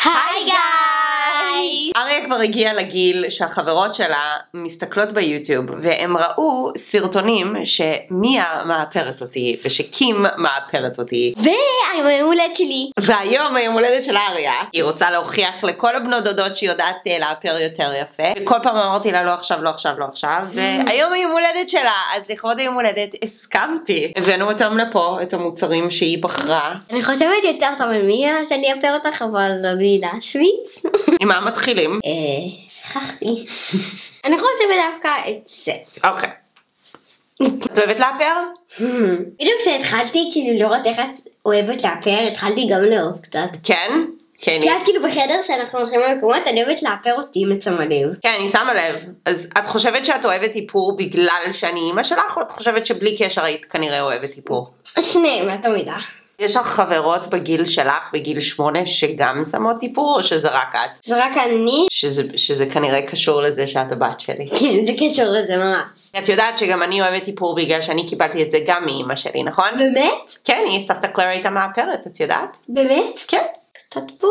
היי גייז! אריה כבר הגיעה לגיל שהחברות שלה מסתכלות ביוטיוב והם ראו סרטונים שמיה מאפרת אותי ושקים מאפרת אותי והיום היום הולדת שלי והיום היום הולדת של אריה. היא רוצה להוכיח לכל הבנות דודות שהיא יודעת לאפר יותר יפה וכל פעם אמרתי לה לא עכשיו לא עכשיו לא עכשיו והיום היום הולדת שלה אז לכבוד היום הולדת הסכמתי. הבאנו אותם לפה את המוצרים שהיא בחרה. אני חושבת יותר טוב ממיה שאני אפר אותך אבל לא בלי להשוויץ. עם מה מתחילים? שכחתי. אני חושבת דווקא את זה. אוקיי. את אוהבת לאפר? בדיוק כשהתחלתי כאילו לראות איך את אוהבת לאפר התחלתי גם לאהוב קצת. כן? כן. כי אז כאילו בחדר שאנחנו הולכים למקומות אני אוהבת לאפר אותי מצמה לב. כן, אני שמה לב. אז את חושבת שאת אוהבת איפור בגלל שאני אימא שלך, או את חושבת שבלי קשר היית כנראה אוהבת איפור? שניהם, את תמידה. יש לך חברות בגיל שלך, בגיל 8, שגם שמות איפור, או שזה רק את? זה רק אני. שזה כנראה קשור לזה שאת הבת שלי. כן, זה קשור לזה ממש. את יודעת שגם אני אוהבת איפור בגלל שאני קיבלתי את זה גם מאמא שלי, נכון? באמת? כן, היא סבתא קלרה הייתה מאפרת, את יודעת? באמת? כן. קצת פה.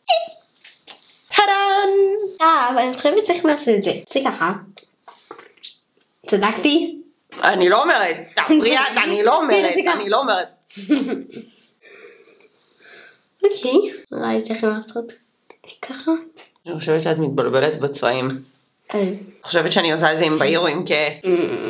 טאדאן! אבל אני חושבת שצריך לעשות את זה. זה ככה. צדקתי? אני לא אומרת, תפריעת, אני לא אומרת. אוקיי. אולי צריך לעשות ככה. אני חושבת שאת מתבלבלת בצבעים. אני חושבת שאני עושה את זה עם בהיר או עם כן.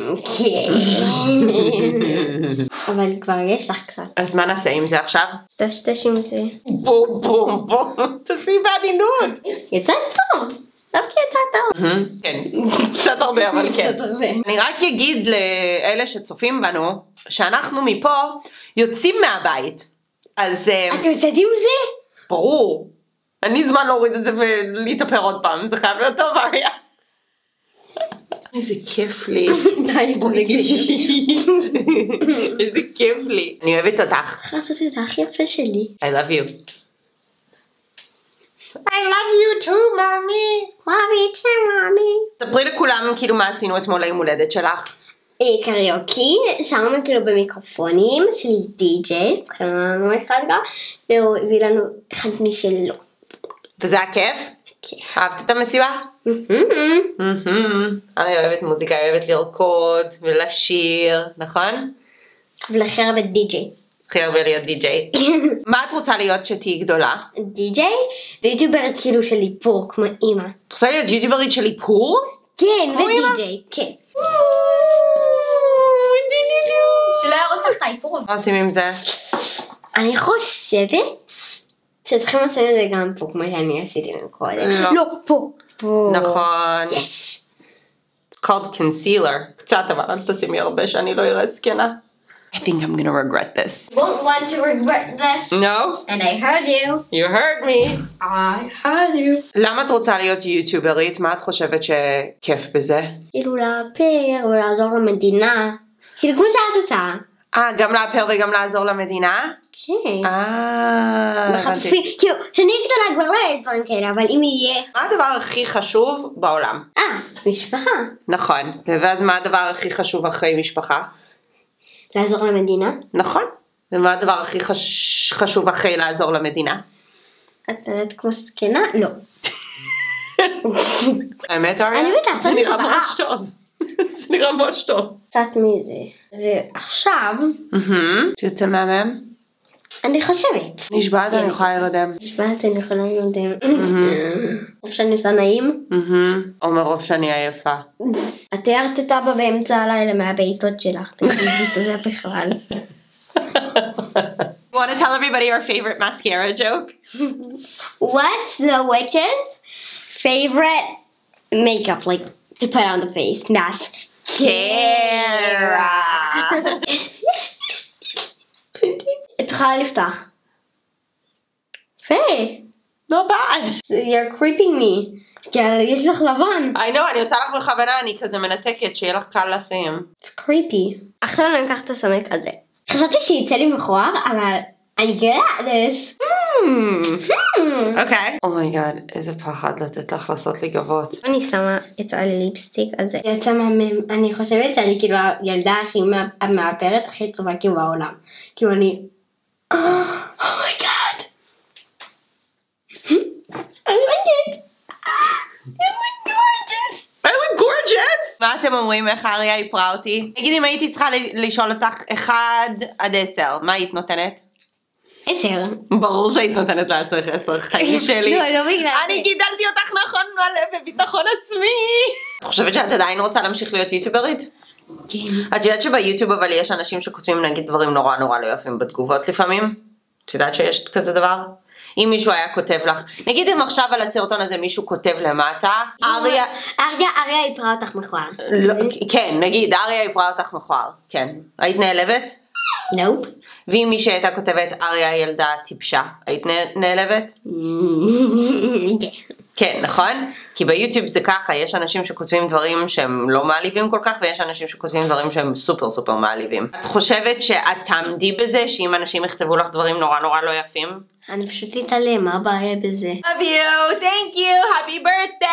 אבל כבר יש לך קצת. אז מה נעשה עם זה עכשיו? תשתש עם זה. בום בום בום, תעשי בעדינות. יצא טוב. דווקא יצא טוב. כן, קצת הרבה אבל כן. קצת הרבה. אני רק אגיד לאלה שצופים בנו, שאנחנו מפה יוצאים מהבית. אז... את יוצאת עם זה? ברור. אין לי זמן להוריד את זה ולהתאפר עוד פעם, זה חייב להיות טוב אריה. איזה כיף לי. די, בוא נגיד. איזה כיף לי. אני אוהבת אותך. צריך לעשות את הכי יפה שלי. I love you. I love you too, mommy. Love you too, mommy. ספרי לכולם כאילו מה עשינו אתמול ליום הולדת שלך. קריוקי, שרנו כאילו במיקרופונים של די-ג'יי, קראנו אחד גם, והוא הביא לנו אחד משלו. וזה היה כיף? כן. אהבת את המסיבה? אני אוהבת מוזיקה, אני אוהבת לרקוד ולשיר, נכון? ולכן הרבה די-ג'יי. הכי הרבה להיות די-ג'יי. מה את רוצה להיות שתהיי גדולה? די-ג'יי ויוטיוברית כאילו של איפור כמו אימא. את רוצה להיות יוטיוברית של איפור? כן, ודי-ג'יי, כן. שלא ירוץ לך איפור. מה עושים עם זה? אני חושבת שצריכים לעשות את זה גם פה כמו שאני עשיתי קודם. לא, פה. נכון. יש. It's called concealer. קצת אבל אל תשימי הרבה שאני לא אראה זקנה. I think I'm gonna regret this. Won't want to regret this. No? And I heard you. You heard me. I heard you. למה את רוצה להיות יוטיוברית? מה את חושבת שכיף בזה? כאילו לאפר ולעזור למדינה. כאילו כמו שאת עושה. גם לאפר וגם לעזור למדינה? כן. הבנתי. כאילו, שאני גדולה כבר לא יהיה דברים כאלה, אבל אם יהיה... מה הדבר הכי חשוב בעולם? משפחה. נכון. ואז מה הדבר הכי חשוב אחרי משפחה? לעזור למדינה. נכון. ומה הדבר הכי חשוב אחרי לעזור למדינה? את נראית כמו סקנה? לא. האמת אריה? אני באמת לעשות את זה זה נראה ממש טוב. זה נראה ממש טוב. קצת מזה. ועכשיו... שיוצא מהמם? אני חושבת. נשבעת אני יכולה לרדם. נשבעת אני יכולה לרדם. רוב שאני עושה נעים. או מרוב שאני עייפה. את תיארת את אבא באמצע הלילה מהבעיטות שלך. תגידי תודה בכלל. You want to tell everybody our favorite mascara joke? What's the witch's favorite makeup like to put on the face? Mascara. את יכולה לפתח. יפה. Not bad. You're creeping me. יש לך לבן. I know, אני עושה לך בכוונה, אני כזה מנתקת, שיהיה לך קל לשים. It's creepy. עכשיו אני אקח את הסמק הזה. חשבתי שיצא לי מכוער, אבל אני good at this. אוקיי. אומייגאד, איזה פחד לתת לך לעשות לי גבות. אני שמה את הליפסטיק הזה. זה יוצא מהמם. אני חושבת שאני כאילו הילדה הכי המאפרת הכי טובה כאילו בעולם. כאילו אני... אומייגאד. אתם אומרים איך אריה איפרה אותי? נגיד אם הייתי צריכה לשאול אותך 1 עד 10, מה היית נותנת? 10. ברור שהיית נותנת לעצמך 10, חיים שלי. לא בגלל אני גידלתי אותך נכון מלא בביטחון עצמי. את חושבת שאת עדיין רוצה להמשיך להיות יוטיוברית? כן. את יודעת שביוטיוב אבל יש אנשים שכותבים נגיד דברים נורא לא יפים בתגובות לפעמים? את יודעת שיש כזה דבר? אם מישהו היה כותב לך, נגיד אם עכשיו על הסרטון הזה מישהו כותב למטה, אריה איפרה אותך מכוער. כן, נגיד אריה איפרה אותך מכוער, כן. היית נעלבת? נופ. ואם מישהי הייתה כותבת אריה ילדה טיפשה, היית נעלבת? כן, נכון? כי ביוטיוב זה ככה, יש אנשים שכותבים דברים שהם לא מעליבים כל כך, ויש אנשים שכותבים דברים שהם סופר מעליבים. את חושבת שאת תעמדי בזה, שאם אנשים יכתבו לך דברים נורא לא יפים? אני פשוט אתעלם, מה הבעיה בזה? Love you, thank you, happy birthday!